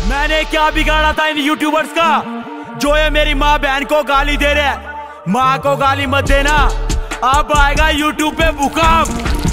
मैंने क्या बिगाड़ा था इन यूट्यूबर्स का जो ये मेरी माँ बहन को गाली दे रहे हैं। माँ को गाली मत देना, अब आएगा यूट्यूब पे भूकंप।